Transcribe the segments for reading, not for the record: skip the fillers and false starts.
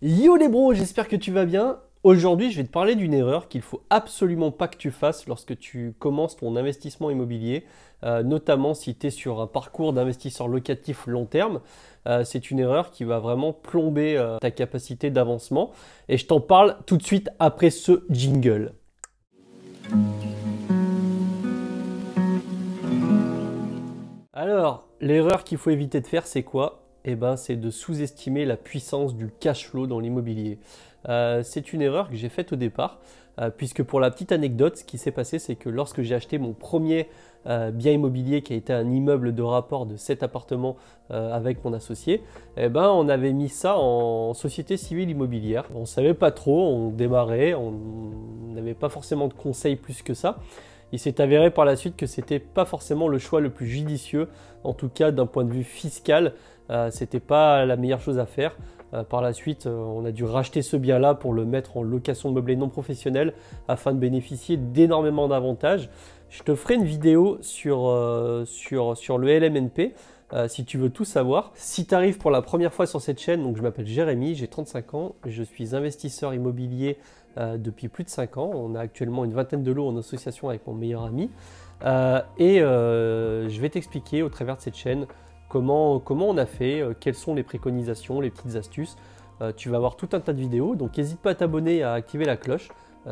Yo les bros, j'espère que tu vas bien. Aujourd'hui, je vais te parler d'une erreur qu'il faut absolument pas que tu fasses lorsque tu commences ton investissement immobilier, notamment si tu es sur un parcours d'investisseur locatif long terme. C'est une erreur qui va vraiment plomber ta capacité d'avancement et je t'en parle tout de suite après ce jingle. Alors, l'erreur qu'il faut éviter de faire, c'est quoi? Eh ben, c'est de sous-estimer la puissance du cash flow dans l'immobilier. C'est une erreur que j'ai faite au départ, puisque pour la petite anecdote, ce qui s'est passé, c'est que lorsque j'ai acheté mon premier bien immobilier, qui a été un immeuble de rapport de 7 appartements avec mon associé, eh ben, on avait mis ça en société civile immobilière. On ne savait pas trop, on démarrait, on n'avait pas forcément de conseils plus que ça. Il s'est avéré par la suite que c'était pas forcément le choix le plus judicieux, en tout cas d'un point de vue fiscal, c'était pas la meilleure chose à faire. Par la suite, on a dû racheter ce bien-là pour le mettre en location de meublé non professionnel afin de bénéficier d'énormément d'avantages. Je te ferai une vidéo sur le LMNP si tu veux tout savoir. Si tu arrives pour la première fois sur cette chaîne, donc je m'appelle Jérémy, j'ai 35 ans, je suis investisseur immobilier depuis plus de 5 ans. On a actuellement une vingtaine de lots en association avec mon meilleur ami. Je vais t'expliquer au travers de cette chaîne comment on a fait, quelles sont les préconisations, les petites astuces. Tu vas avoir tout un tas de vidéos, donc n'hésite pas à t'abonner et à activer la cloche.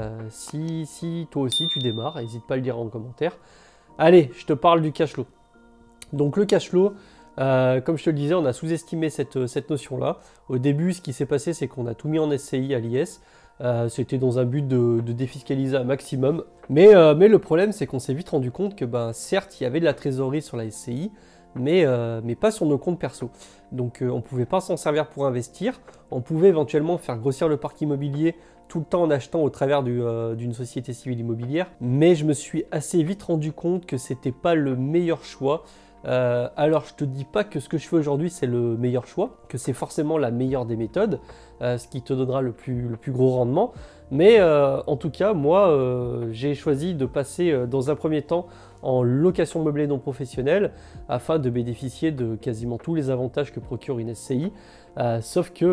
Si toi aussi tu démarres, n'hésite pas à le dire en commentaire. Allez, je te parle du cash flow. Donc le cash flow, comme je te le disais, on a sous-estimé cette notion-là. Au début, ce qui s'est passé, c'est qu'on a tout mis en SCI à l'IS. C'était dans un but de défiscaliser un maximum. Mais le problème, c'est qu'on s'est vite rendu compte que certes, il y avait de la trésorerie sur la SCI, mais pas sur nos comptes perso. Donc on ne pouvait pas s'en servir pour investir. On pouvait éventuellement faire grossir le parc immobilier tout le temps en achetant au travers d'une société civile immobilière. Mais je me suis assez vite rendu compte que ce n'était pas le meilleur choix. Alors je te dis pas que ce que je fais aujourd'hui c'est le meilleur choix, que c'est forcément la meilleure des méthodes, ce qui te donnera le plus gros rendement, mais en tout cas moi j'ai choisi de passer dans un premier temps en location meublée non professionnelle afin de bénéficier de quasiment tous les avantages que procure une SCI, sauf que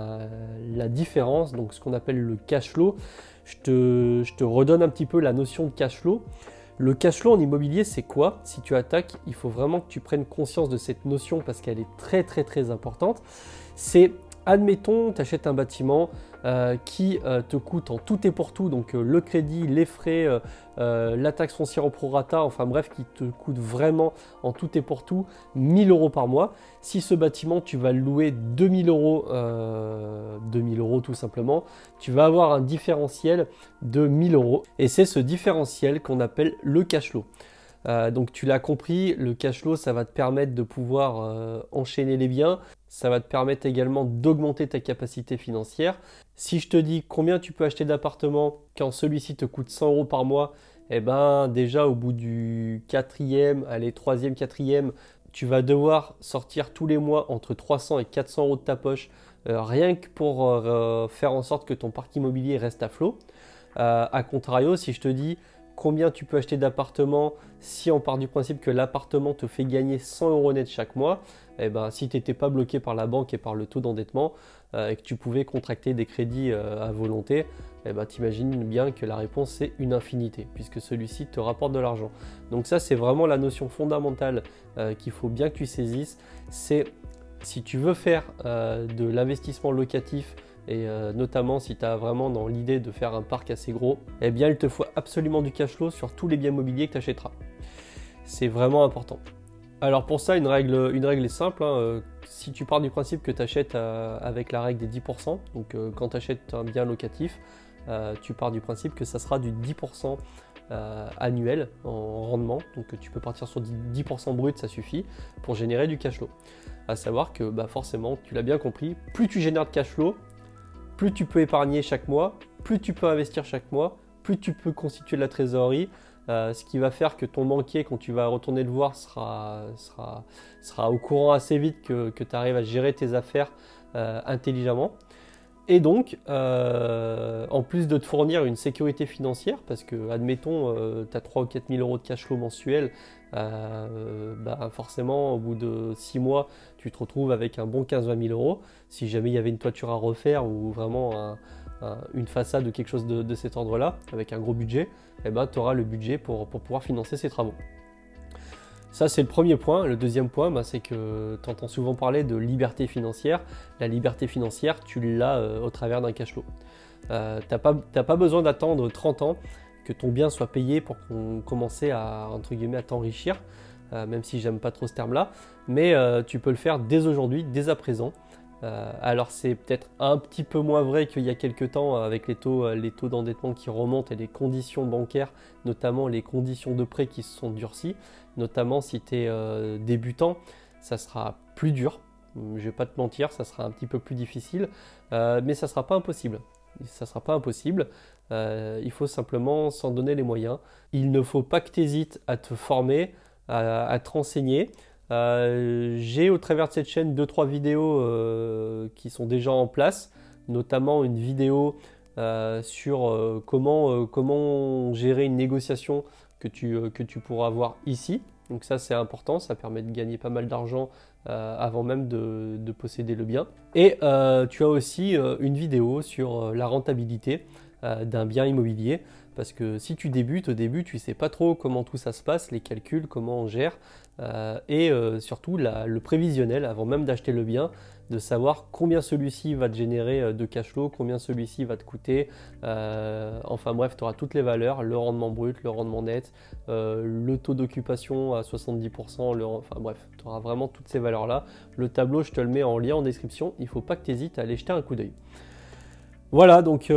la différence, donc ce qu'on appelle le cash flow, je te redonne un petit peu la notion de cash flow. Le cash flow en immobilier, c'est quoi? Si tu attaques, il faut vraiment que tu prennes conscience de cette notion parce qu'elle est très importante. C'est, admettons, tu achètes un bâtiment qui te coûte en tout et pour tout, donc le crédit, les frais, la taxe foncière au prorata, enfin bref, qui te coûte vraiment en tout et pour tout 1000 euros par mois. Si ce bâtiment, tu vas le louer 2000 euros, 2000 euros tout simplement, tu vas avoir un différentiel de 1000 euros. Et c'est ce différentiel qu'on appelle le cash flow. Donc tu l'as compris, le cash flow, ça va te permettre de pouvoir enchaîner les biens. Ça va te permettre également d'augmenter ta capacité financière. Si je te dis combien tu peux acheter d'appartements quand celui-ci te coûte 100 euros par mois, eh ben déjà au bout du quatrième, allez, troisième, quatrième, tu vas devoir sortir tous les mois entre 300 et 400 euros de ta poche, rien que pour faire en sorte que ton parc immobilier reste à flot. A contrario, si je te dis combien tu peux acheter d'appartements si on part du principe que l'appartement te fait gagner 100 euros net chaque mois, eh ben, si tu n'étais pas bloqué par la banque et par le taux d'endettement et que tu pouvais contracter des crédits à volonté, eh ben, t'imagines bien que la réponse c'est une infinité puisque celui-ci te rapporte de l'argent. Donc ça c'est vraiment la notion fondamentale qu'il faut bien que tu saisisses. C'est si tu veux faire de l'investissement locatif et notamment si tu as vraiment dans l'idée de faire un parc assez gros, eh bien il te faut absolument du cash flow sur tous les biens immobiliers que tu achèteras. C'est vraiment important. Alors pour ça, une règle est simple, hein. Si tu pars du principe que tu achètes avec la règle des 10%, donc quand tu achètes un bien locatif, tu pars du principe que ça sera du 10% annuel en rendement, donc tu peux partir sur 10% brut, ça suffit pour générer du cash flow. À savoir que forcément, tu l'as bien compris, plus tu génères de cash flow, plus tu peux épargner chaque mois, plus tu peux investir chaque mois, plus tu peux constituer de la trésorerie, ce qui va faire que ton banquier, quand tu vas retourner le voir, sera au courant assez vite que tu arrives à gérer tes affaires intelligemment. Et donc, en plus de te fournir une sécurité financière, parce que, admettons, tu as 3 ou 4 000 euros de cash flow mensuel, forcément, au bout de 6 mois, tu te retrouves avec un bon 15-20 000 euros. Si jamais il y avait une toiture à refaire ou vraiment une façade ou quelque chose de cet ordre-là, avec un gros budget, eh ben, tu auras le budget pour pouvoir financer ces travaux. Ça, c'est le premier point. Le deuxième point, bah, c'est que tu entends souvent parler de liberté financière. La liberté financière, tu l'as au travers d'un cash flow. T'as pas besoin d'attendre 30 ans que ton bien soit payé pour commencer à, entre guillemets, à t'enrichir, même si j'aime pas trop ce terme-là. Mais tu peux le faire dès aujourd'hui, dès à présent. Alors c'est peut-être un petit peu moins vrai qu'il y a quelques temps avec les taux d'endettement qui remontent et les conditions bancaires, notamment les conditions de prêt qui se sont durcies. Notamment si tu es débutant, ça sera plus dur. Je vais pas te mentir, ça sera un petit peu plus difficile, mais ça sera pas impossible. Ça sera pas impossible. Il faut simplement s'en donner les moyens. Il ne faut pas que tu hésites à te former, à te renseigner. J'ai au travers de cette chaîne 2-3 vidéos qui sont déjà en place, notamment une vidéo sur comment gérer une négociation que tu pourras avoir ici. Donc ça c'est important, ça permet de gagner pas mal d'argent avant même de posséder le bien. Et tu as aussi une vidéo sur la rentabilité d'un bien immobilier. Parce que si tu débutes, au début, tu ne sais pas trop comment tout ça se passe, les calculs, comment on gère, et surtout le prévisionnel, avant même d'acheter le bien, de savoir combien celui-ci va te générer de cash flow, combien celui-ci va te coûter. Enfin bref, tu auras toutes les valeurs, le rendement brut, le rendement net, le taux d'occupation à 70%, enfin bref, tu auras vraiment toutes ces valeurs-là. Le tableau, je te le mets en lien en description, il ne faut pas que tu hésites à aller jeter un coup d'œil. Voilà, donc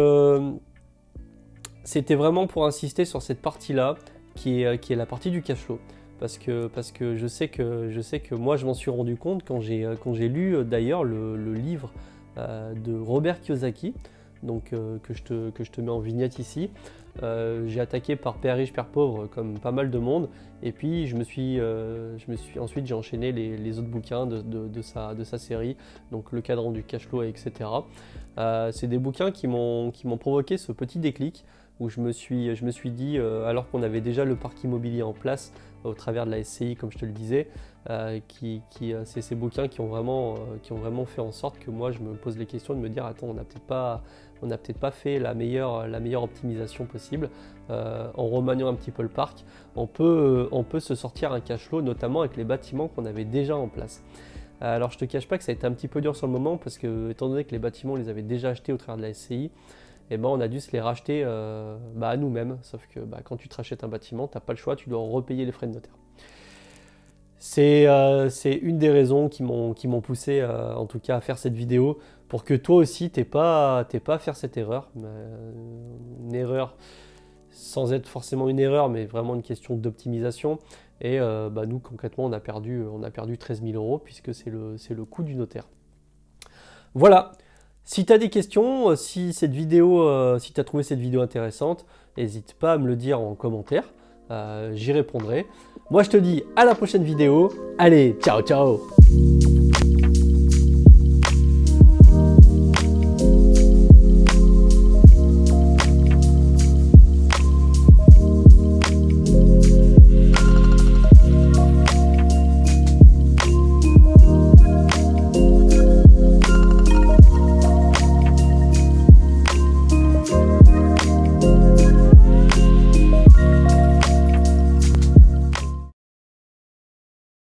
c'était vraiment pour insister sur cette partie-là, qui est la partie du cash flow. Parce que je sais que moi je m'en suis rendu compte quand j'ai lu d'ailleurs le livre de Robert Kiyosaki, donc que je te mets en vignette ici. J'ai attaqué par Père riche, Père pauvre comme pas mal de monde, et puis ensuite j'ai enchaîné les autres bouquins de sa série, donc le cadran du cash flow, etc. C'est des bouquins qui m'ont provoqué ce petit déclic où je me suis dit, alors qu'on avait déjà le parc immobilier en place au travers de la SCI, comme je te le disais, c'est ces bouquins qui ont vraiment fait en sorte que moi je me pose les questions de me dire, attends, on n'a peut-être pas fait la meilleure optimisation possible. En remaniant un petit peu le parc, on peut se sortir un cash flow, notamment avec les bâtiments qu'on avait déjà en place. Alors je te cache pas que ça a été un petit peu dur sur le moment, parce que étant donné que les bâtiments on les avait déjà achetés au travers de la SCI, et ben on a dû se les racheter à nous-mêmes. Sauf que quand tu te rachètes un bâtiment, tu n'as pas le choix, tu dois repayer les frais de notaire. C'est une des raisons qui m'ont poussé en tout cas à faire cette vidéo, pour que toi aussi t'aies pas à faire cette erreur. Une erreur sans être forcément une erreur, mais vraiment une question d'optimisation. Et nous concrètement on a perdu 13 000 euros, puisque c'est le coût du notaire. Voilà. Si tu as des questions, si tu as trouvé cette vidéo intéressante, n'hésite pas à me le dire en commentaire, j'y répondrai. Moi je te dis à la prochaine vidéo, allez, ciao ciao!